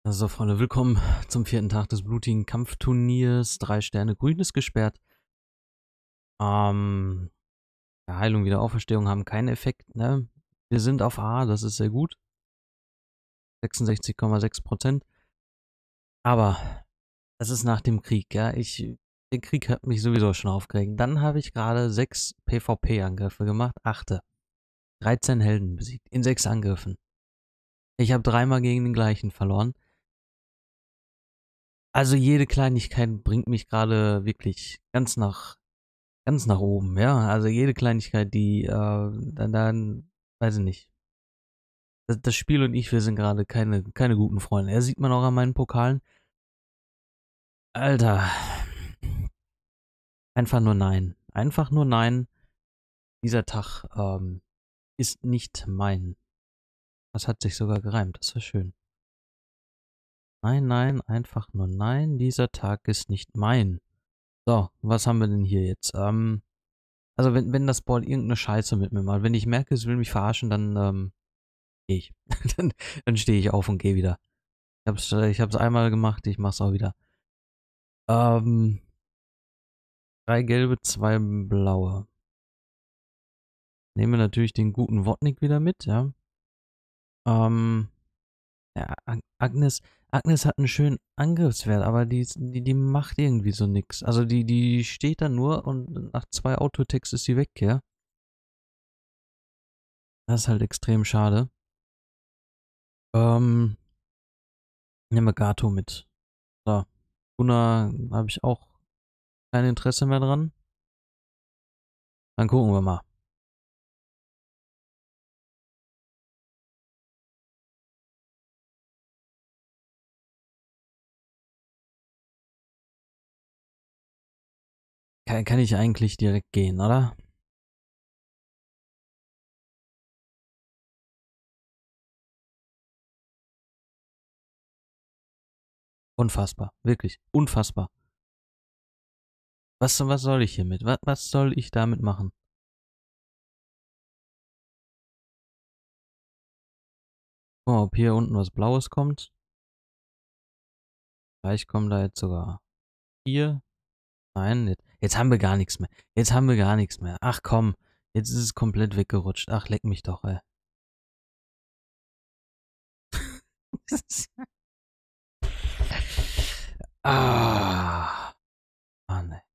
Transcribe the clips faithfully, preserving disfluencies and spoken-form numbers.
So, Freunde, willkommen zum vierten Tag des blutigen Kampfturniers. Drei Sterne grün ist gesperrt. Ähm, ja, Heilung, Wiederauferstehung haben keinen Effekt, ne? Wir sind auf A, das ist sehr gut. sechsundsechzig Komma sechs Prozent. Aber das ist nach dem Krieg, ja. Ich, der Krieg hat mich sowieso schon aufgeregt. Dann habe ich gerade sechs PvP-Angriffe gemacht. Achte. dreizehn Helden besiegt. In sechs Angriffen. Ich habe dreimal gegen den gleichen verloren. Also jede Kleinigkeit bringt mich gerade wirklich ganz nach Ganz nach oben, ja. Also jede Kleinigkeit, die, äh, dann, dann, weiß ich nicht. Das, das Spiel und ich, wir sind gerade keine, keine guten Freunde. Ja, sieht man auch an meinen Pokalen. Alter. Einfach nur nein. Einfach nur nein. Dieser Tag, ähm, ist nicht mein. Das hat sich sogar gereimt, das war schön. Nein, nein, einfach nur nein. Dieser Tag ist nicht mein. So, was haben wir denn hier jetzt? Ähm, also wenn, wenn das Board irgendeine Scheiße mit mir macht, wenn ich merke, es will mich verarschen, dann, ähm, gehe ich. dann dann stehe ich auf und gehe wieder. Ich hab's, äh, ich hab's einmal gemacht, ich mach's auch wieder. Ähm, drei gelbe, zwei blaue. Nehmen wir natürlich den guten Wodnik wieder mit, ja. Ähm, ja, Agnes, Agnes hat einen schönen Angriffswert, aber die, die, die macht irgendwie so nix. Also die, die steht da nur und nach zwei Autotext ist sie weg, ja. Das ist halt extrem schade. Ähm, nehmen wir Gato mit. So. Gunnar habe ich auch kein Interesse mehr dran. Dann gucken wir mal. Kann, kann ich eigentlich direkt gehen, oder? Unfassbar. Wirklich. Unfassbar. Was, was soll ich hiermit? Was, was soll ich damit machen? Guck mal, ob hier unten was Blaues kommt. Vielleicht kommen da jetzt sogar vier. Nein, jetzt, jetzt haben wir gar nichts mehr. Jetzt haben wir gar nichts mehr. Ach komm, jetzt ist es komplett weggerutscht. Ach, leck mich doch, ey. ah, Mann, ey.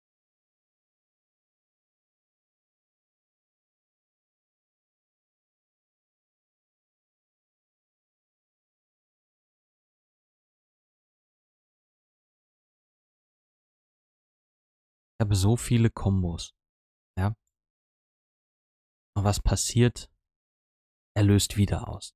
Ich habe so viele Kombos. Ja. Und was passiert? Er löst wieder aus.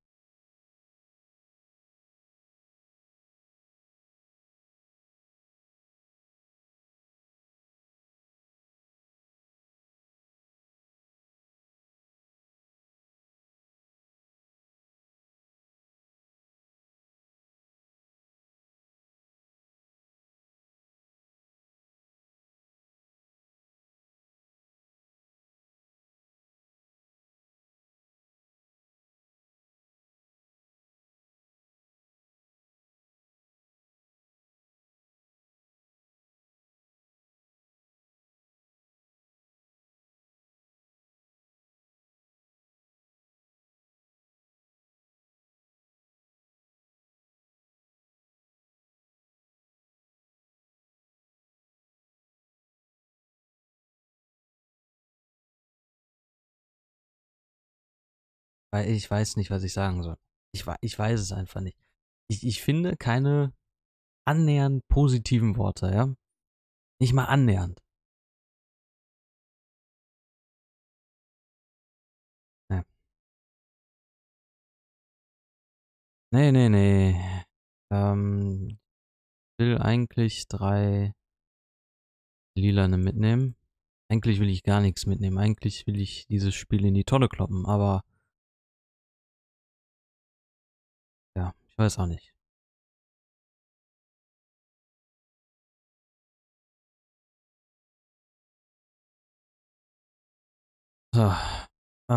Weil ich weiß nicht, was ich sagen soll. Ich, ich weiß es einfach nicht. Ich, ich finde keine annähernd positiven Worte, ja. Nicht mal annähernd. Ja. Nee, nee, nee. Ähm, will eigentlich drei Lilane mitnehmen. Eigentlich will ich gar nichts mitnehmen. Eigentlich will ich dieses Spiel in die Tonne kloppen, aber ja, ich weiß auch nicht. So,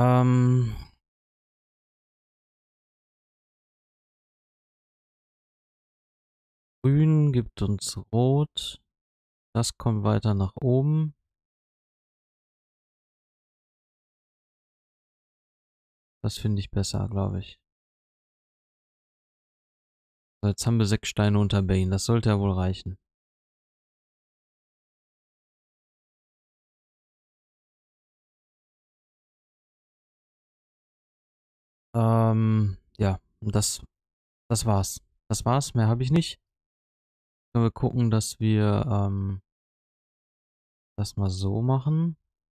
ähm, Grün gibt uns Rot. Das kommt weiter nach oben. Das finde ich besser, glaube ich. So, jetzt haben wir sechs Steine unter Bane. Das sollte ja wohl reichen. Ähm, ja, das, das war's. Das war's, mehr habe ich nicht. Können wir gucken, dass wir ähm, das mal so machen.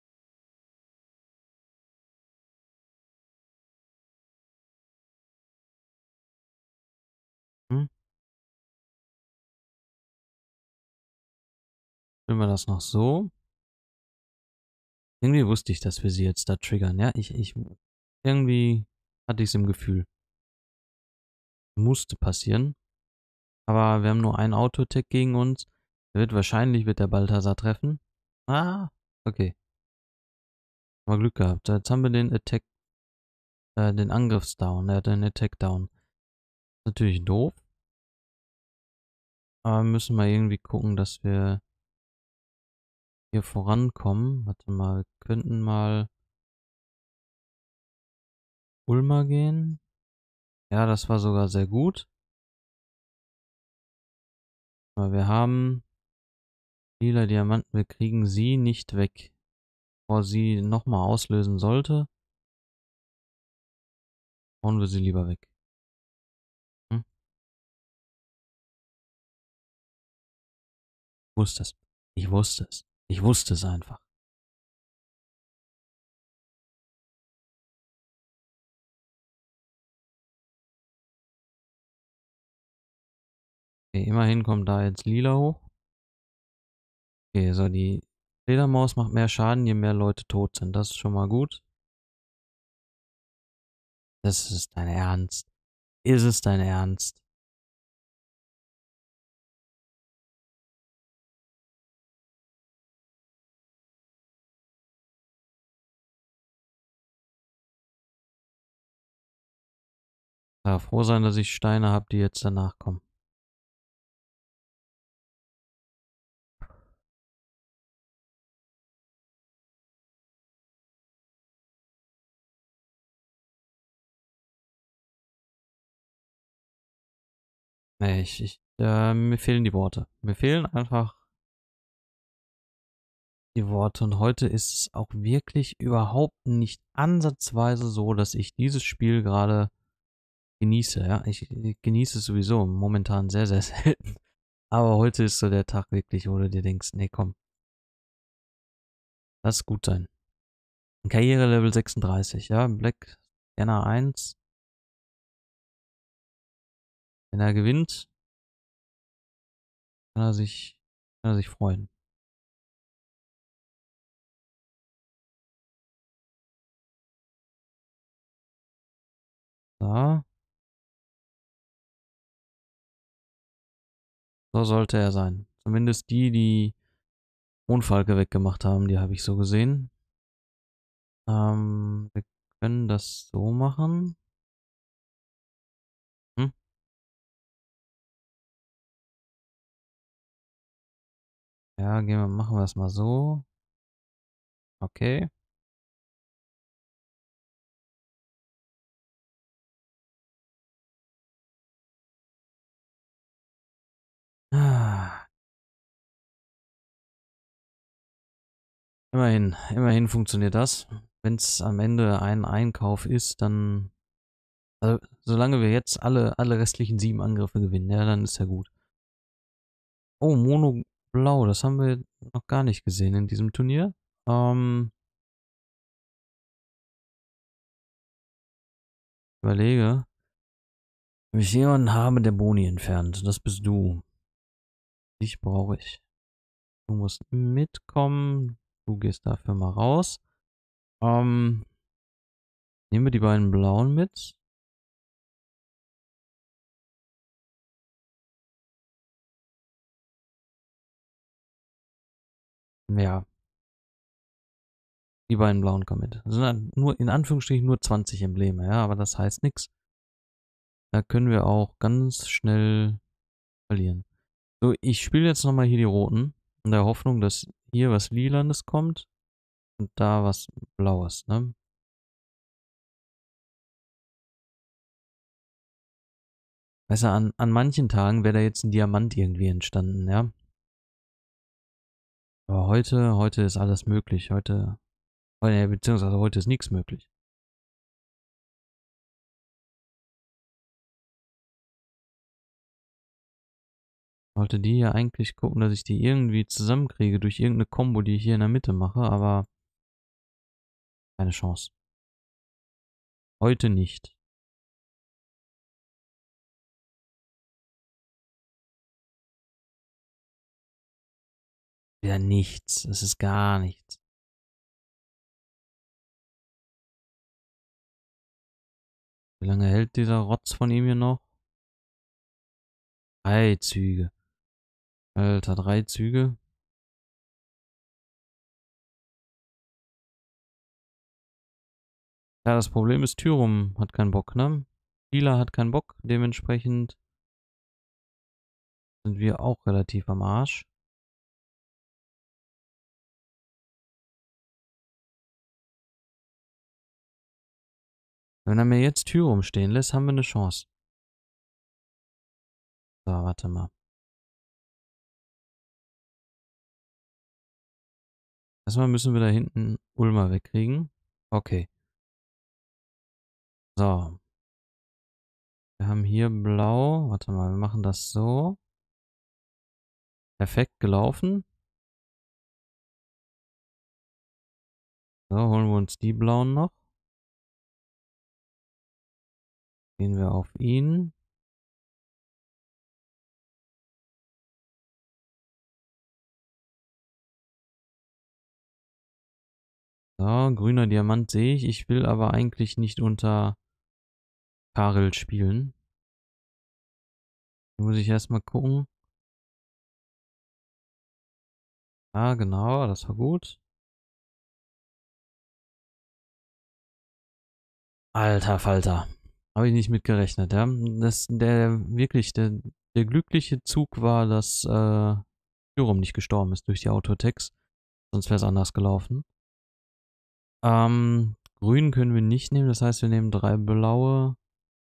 Hm? Spielen wir das noch so. Irgendwie wusste ich, dass wir sie jetzt da triggern. Ja, ich, ich, irgendwie hatte ich es im Gefühl. Musste passieren. Aber wir haben nur einen Auto-Attack gegen uns. Der wird wahrscheinlich, wird der Balthasar treffen. Ah, okay. Mal Glück gehabt. Jetzt haben wir den Attack, äh, den Angriffsdown. Er hat den Attack down. Natürlich doof. Aber wir müssen mal irgendwie gucken, dass wir hier vorankommen. Warte mal, wir könnten mal Ulmer gehen. Ja, das war sogar sehr gut. Aber wir haben lila Diamanten. Wir kriegen sie nicht weg. Bevor sie nochmal auslösen sollte, hauen wir sie lieber weg. Hm? Ich wusste es. Ich wusste es. Ich wusste es einfach. Okay, immerhin kommt da jetzt lila hoch. Okay, so die Fledermaus macht mehr Schaden, je mehr Leute tot sind. Das ist schon mal gut. Das ist dein Ernst. Ist es dein Ernst? Ja, froh sein, dass ich Steine habe, die jetzt danach kommen. Nee, ich, ich, äh, mir fehlen die Worte. Mir fehlen einfach die Worte. Und heute ist es auch wirklich überhaupt nicht ansatzweise so, dass ich dieses Spiel gerade genieße. Ja, ich, ich genieße es sowieso momentan sehr, sehr selten. Aber heute ist so der Tag wirklich, wo du dir denkst, nee, komm, lass gut sein. Karriere-Level sechsunddreißig, ja, Black Scanner eins. Wenn er gewinnt, kann er sich, kann er sich freuen. So, so sollte er sein. Zumindest die, die Mondfalke weggemacht haben, die habe ich so gesehen. Ähm, wir können das so machen. Hm? Ja, gehen wir, machen wir es mal so. Okay. Ah, immerhin, immerhin funktioniert das. Wenn es am Ende ein Einkauf ist, dann, also, solange wir jetzt alle, alle restlichen sieben Angriffe gewinnen, ja, dann ist ja gut. Oh, Mono Blau, das haben wir noch gar nicht gesehen in diesem Turnier. Ähm, überlege. Wenn ich jemanden habe, der Boni entfernt, das bist du. Dich brauche ich. Du musst mitkommen. Du gehst dafür mal raus. Ähm, nehmen wir die beiden blauen mit. Ja, die beiden blauen kommen mit. Das sind dann nur, in Anführungsstrichen, nur zwanzig Embleme, ja, aber das heißt nichts. Da können wir auch ganz schnell verlieren. So, ich spiele jetzt nochmal hier die Roten. In der Hoffnung, dass hier was Lilanes kommt und da was Blaues, ne? Weißt du, an, an manchen Tagen wäre da jetzt ein Diamant irgendwie entstanden, ja? Aber heute, heute ist alles möglich. Heute, äh, beziehungsweise heute ist nichts möglich. Wollte die ja eigentlich gucken, dass ich die irgendwie zusammenkriege durch irgendeine Combo, die ich hier in der Mitte mache, aber keine Chance. Heute nicht. Wieder nichts. Es ist gar nichts. Wie lange hält dieser Rotz von ihm hier noch? Drei Züge. Alter, drei Züge. Ja, das Problem ist, Tyrum hat keinen Bock, ne? Lila hat keinen Bock. Dementsprechend sind wir auch relativ am Arsch. Wenn er mir jetzt Tyrum stehen lässt, haben wir eine Chance. So, warte mal. Erstmal müssen wir da hinten Ulmer wegkriegen. Okay. So. Wir haben hier blau. Warte mal, wir machen das so. Perfekt gelaufen. So, holen wir uns die blauen noch. Gehen wir auf ihn. So, grüner Diamant sehe ich. Ich will aber eigentlich nicht unter Karel spielen. Da muss ich erstmal gucken. Ja, genau, das war gut. Alter Falter. Habe ich nicht mit gerechnet, ja. Das, der wirklich, der, der glückliche Zug war, dass äh, Pyrum nicht gestorben ist durch die Autotex. Sonst wäre es anders gelaufen. Ähm, grün können wir nicht nehmen, das heißt, wir nehmen drei blaue.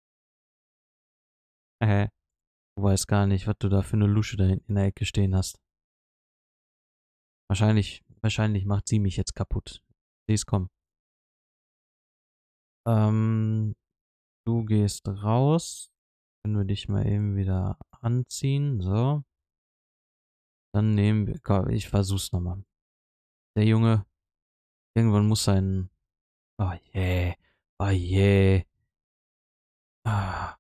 Hä? Du weißt gar nicht, was du da für eine Lusche da hinten in der Ecke stehen hast. Wahrscheinlich, wahrscheinlich macht sie mich jetzt kaputt. Sie ist kommen. Ähm, du gehst raus. Können wir dich mal eben wieder anziehen. So. Dann nehmen wir. Komm, ich versuch's nochmal. Der Junge, irgendwann muss sein. Oh je. Oh je. Ah.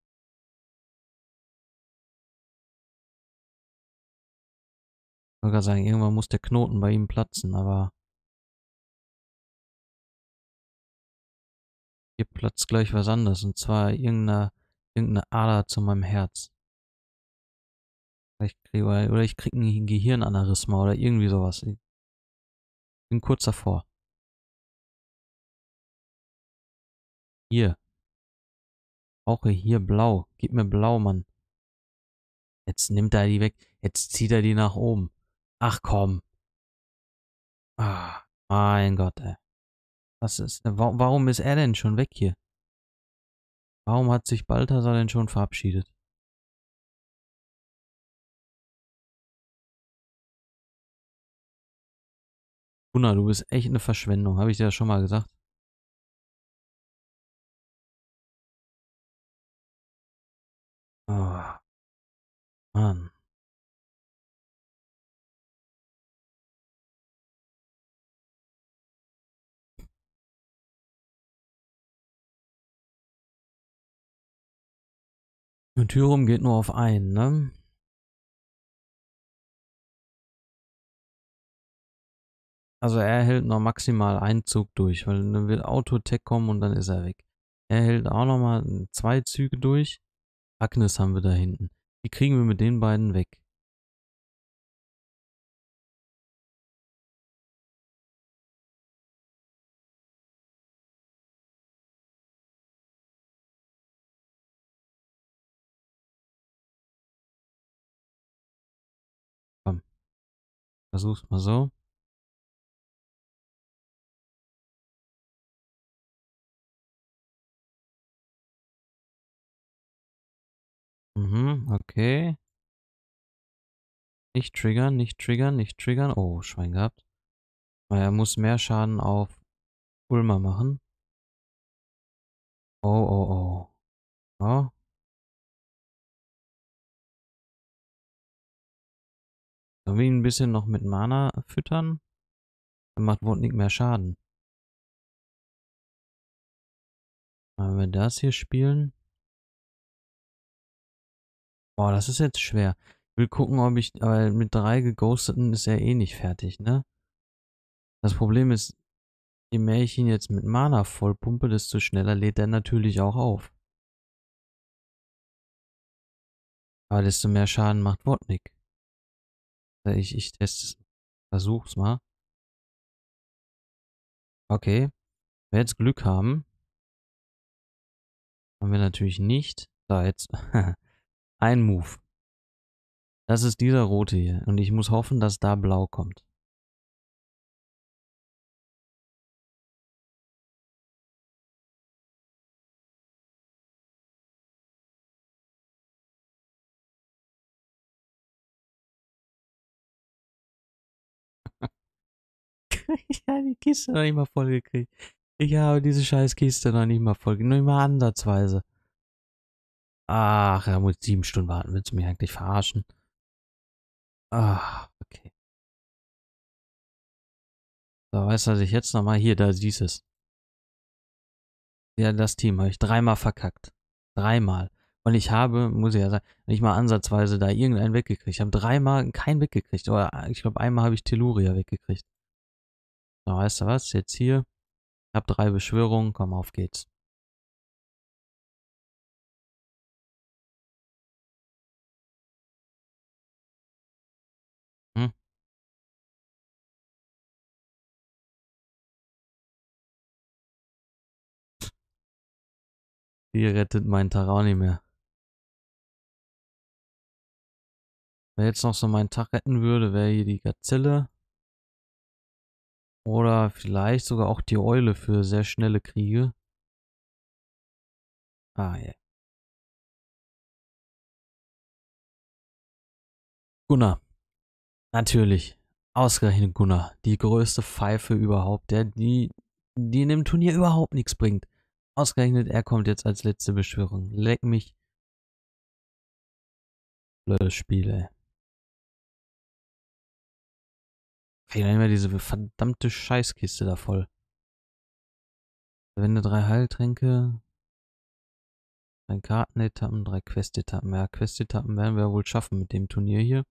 Ich wollte gerade sagen, irgendwann muss der Knoten bei ihm platzen, aber hier platzt gleich was anderes. Und zwar irgendeine, irgendeine Ader zu meinem Herz. Ich krieg, oder ich krieg ein Gehirnaneurysma oder irgendwie sowas. Ich bin kurz davor. Hier. Brauche hier blau. Gib mir blau, Mann. Jetzt nimmt er die weg. Jetzt zieht er die nach oben. Ach komm. Ah, mein Gott, ey. Was ist, wa warum ist er denn schon weg hier? Warum hat sich Balthasar denn schon verabschiedet? Gunnar, du bist echt eine Verschwendung. Habe ich dir ja schon mal gesagt. Oh, Mann. Und Tyrum geht nur auf einen, ne? Also er hält noch maximal einen Zug durch, weil dann wird Autotech kommen und dann ist er weg. Er hält auch noch mal zwei Züge durch. Agnes haben wir da hinten. Die kriegen wir mit den beiden weg. Versuch's mal so. Mhm, okay. Nicht triggern, nicht triggern, nicht triggern. Oh, Schwein gehabt. Er muss mehr Schaden auf Ulmer machen. Oh, oh, oh. Oh. Sollen wir ihn ein bisschen noch mit Mana füttern? Dann macht Wundnik mehr Schaden. Wenn wir das hier spielen. Boah, das ist jetzt schwer. Ich will gucken, ob ich, aber mit drei geghosteten ist er eh nicht fertig, ne? Das Problem ist, je mehr ich ihn jetzt mit Mana vollpumpe, desto schneller lädt er natürlich auch auf. Aber desto mehr Schaden macht Wodnik. Ich, ich teste es. Versuch's mal. Okay. Wenn wir jetzt Glück haben, haben wir natürlich nicht. So, jetzt ein Move. Das ist dieser rote hier. Und ich muss hoffen, dass da blau kommt. Ich habe die Kiste noch nicht mal voll gekriegt. Ich habe diese scheiß Kiste noch nicht mal voll gekriegt. Nur mal ansatzweise. Ach, er muss sieben Stunden warten. Willst du mich eigentlich verarschen? Ah, okay. So, weißt du, was ich jetzt nochmal... Hier, da siehst du es. Ja, das Team habe ich dreimal verkackt. Dreimal. Und ich habe, muss ich ja sagen, nicht mal ansatzweise da irgendeinen weggekriegt. Ich habe dreimal keinen weggekriegt. Oder ich glaube, einmal habe ich Telluria weggekriegt. So, weißt du was? Jetzt hier. Ich habe drei Beschwörungen. Komm, auf geht's. Hm? Die rettet meinen Tag auch nicht mehr. Wer jetzt noch so meinen Tag retten würde, wäre hier die Gazelle. Oder vielleicht sogar auch die Eule für sehr schnelle Kriege. Ah, ja. Yeah. Gunnar. Natürlich. Ausgerechnet Gunnar. Die größte Pfeife überhaupt. Der, die, die in dem Turnier überhaupt nichts bringt. Ausgerechnet, er kommt jetzt als letzte Beschwörung. Leck mich. Blödes Spiel, ey. Krieg dann immer diese verdammte Scheißkiste da voll. Verwende drei Heiltränke. Drei Kartenetappen, drei Questetappen. Ja, Questetappen werden wir wohl schaffen mit dem Turnier hier.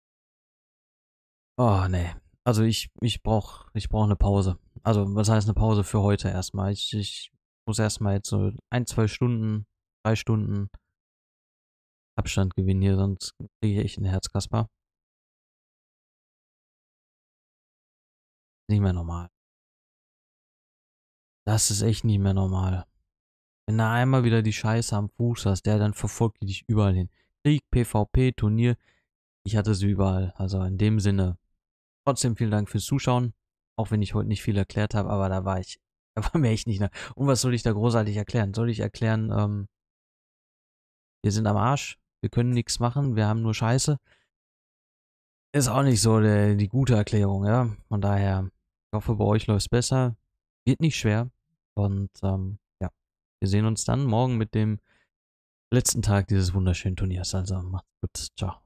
Oh, nee. Also ich, ich brauche ich brauch eine Pause. Also, was heißt eine Pause für heute erstmal? Ich, ich muss erstmal jetzt so ein, zwei Stunden, drei Stunden Abstand gewinnen hier, sonst kriege ich echt einen Herzkasper. Nicht mehr normal. Das ist echt nicht mehr normal. Wenn du einmal wieder die Scheiße am Fuß hast, der dann verfolgt die dich überall hin. Krieg, PvP, Turnier, ich hatte sie überall. Also in dem Sinne, trotzdem vielen Dank fürs Zuschauen. Auch wenn ich heute nicht viel erklärt habe, aber da war ich, da war mir echt nicht nach. Und was soll ich da großartig erklären? Soll ich erklären, ähm, wir sind am Arsch, wir können nichts machen, wir haben nur Scheiße? Ist auch nicht so der, die gute Erklärung, ja. Von daher, ich hoffe, bei euch läuft es besser. Wird nicht schwer. Und ähm, ja, wir sehen uns dann morgen mit dem letzten Tag dieses wunderschönen Turniers. Also macht's gut. Ciao.